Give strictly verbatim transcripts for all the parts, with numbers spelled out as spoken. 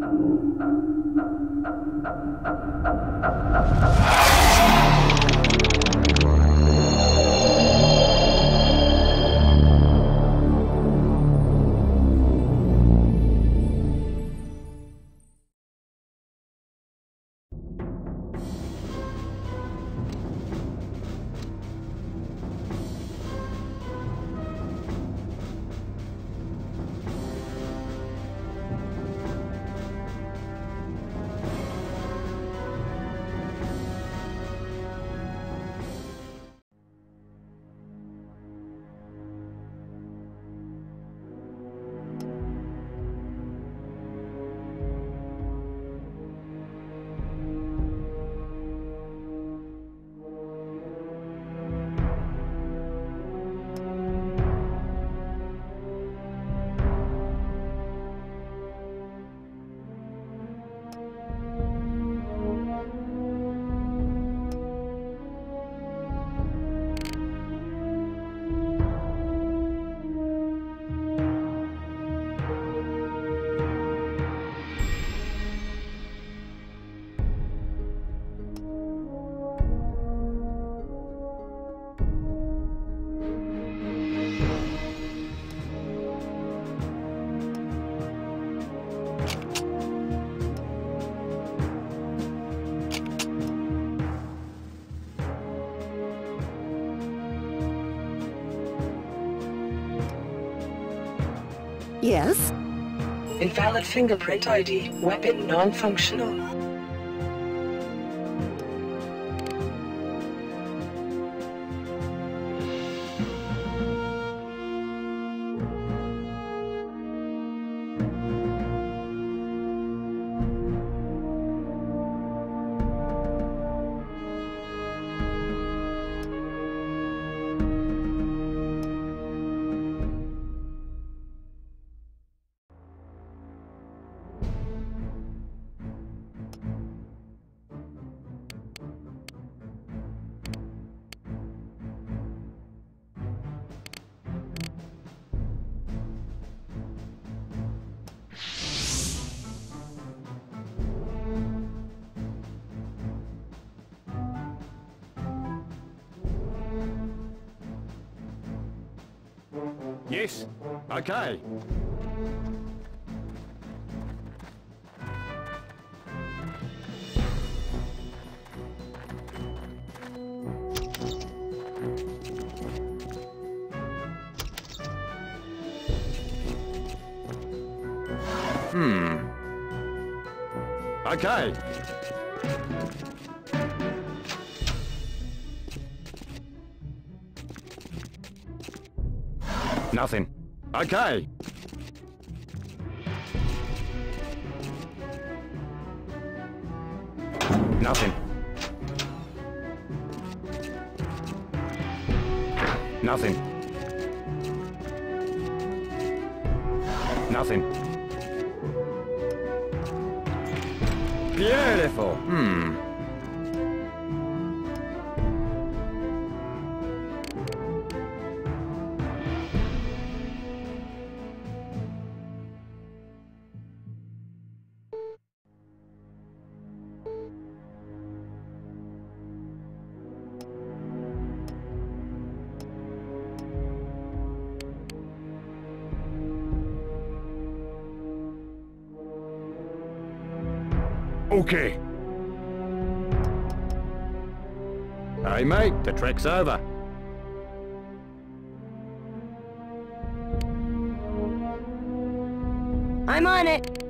Yes? Invalid fingerprint I D. Weapon non-functional. Yes. Okay. Hmm. Okay. Nothing. Okay. Nothing. Nothing. Nothing. Beautiful. Hmm. Okay. Hey, mate, the trek's over. I'm on it.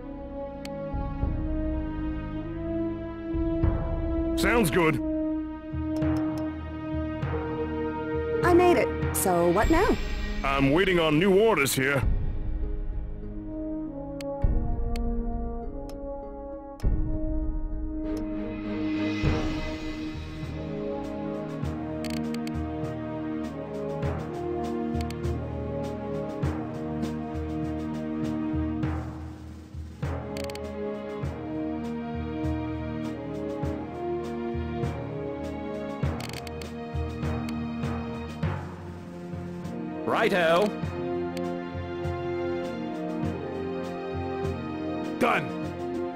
Sounds good. I made it. So what now? I'm waiting on new orders here. Righto. Done.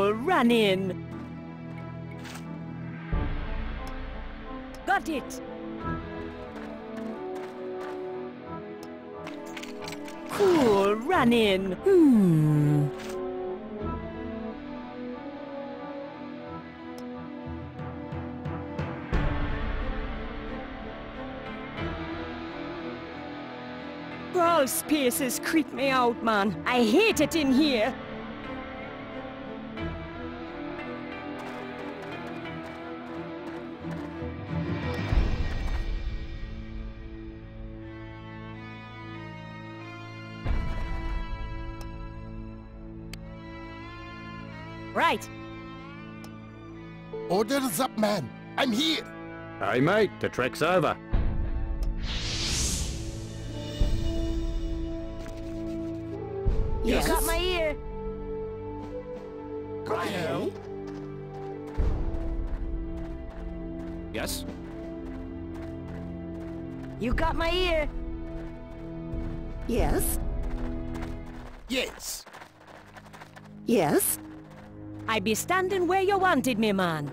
Cool, run in. Got it. Cool, run in. Hmm. Crawl spaces creep me out, man. I hate it in here. Right. Orders up, man. I'm here. Hey, mate, the trek's over. You got my ear. Okay. Yes? You got my ear. Yes. Yes. Yes. I be standing where you wanted me, man.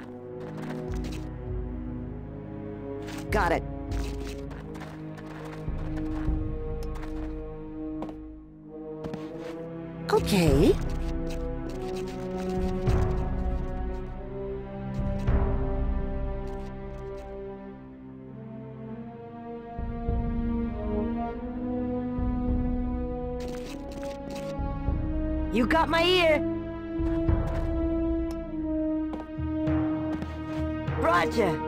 Got it. Okay. You got my ear. Roger.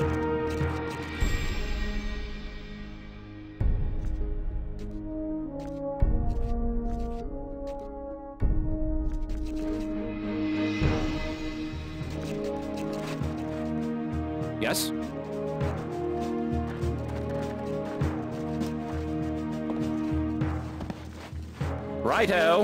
Yes? Righto.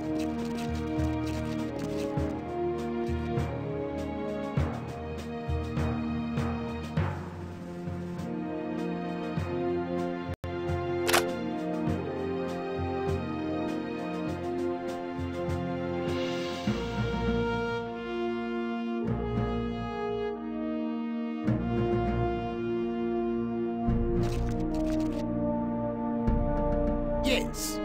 Yes.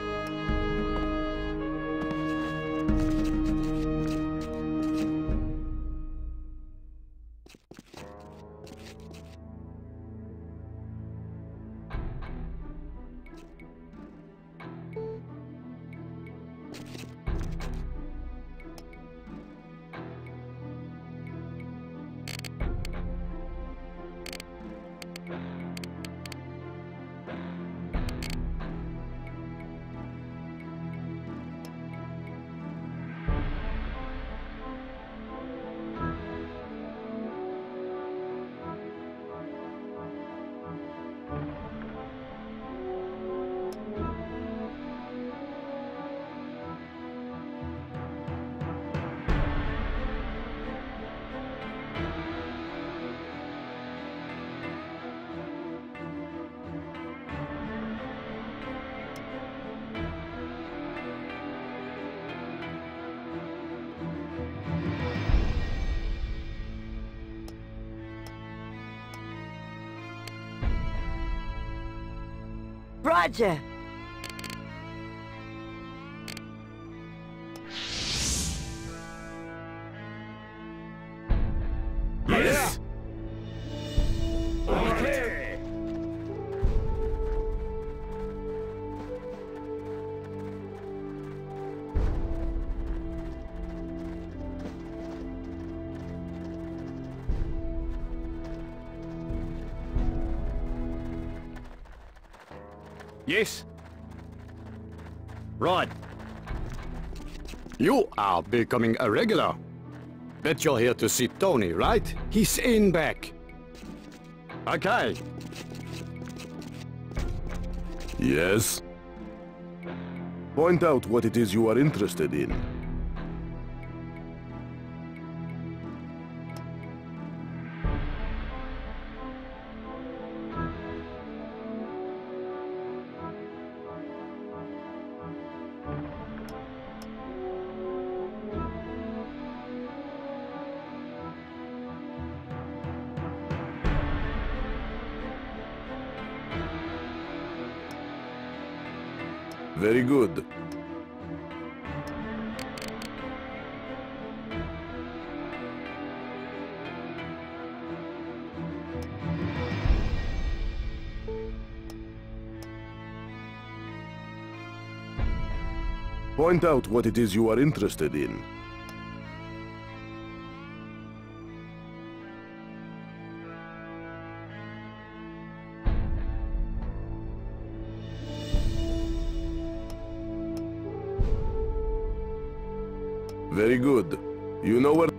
Roger. Yes? Okay. Yes? Right. You are becoming a regular. Bet you're here to see Tony, right? He's in back. Okay. Yes? Point out what it is you are interested in. Very good. Point out what it is you are interested in. Very good. You know where...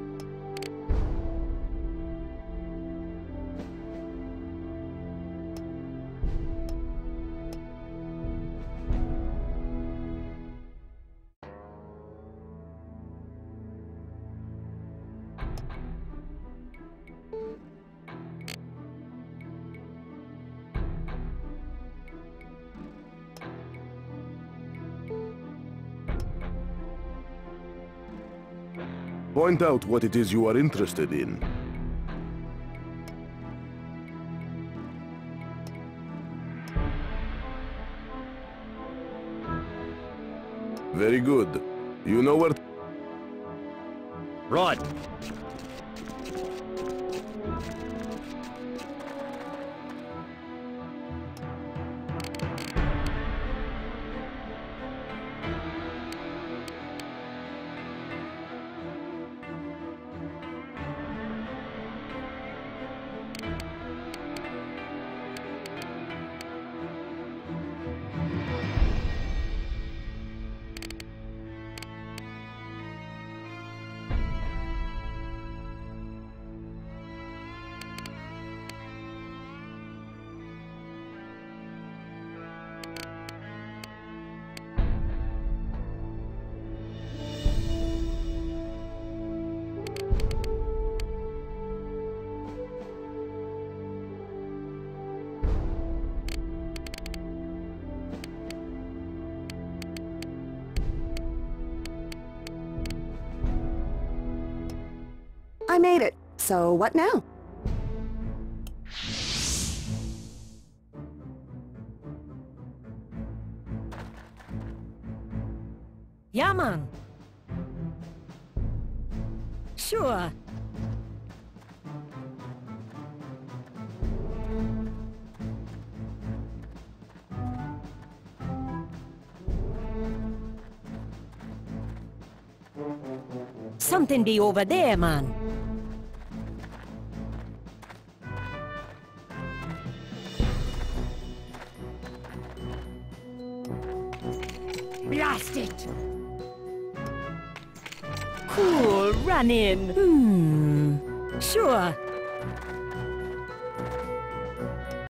Point out what it is you are interested in. Very good. You know where... Right. I made it. So what now? Yeah, man. Sure. Something be over there, man. Blast it! Cool, run in. Hmm. Sure.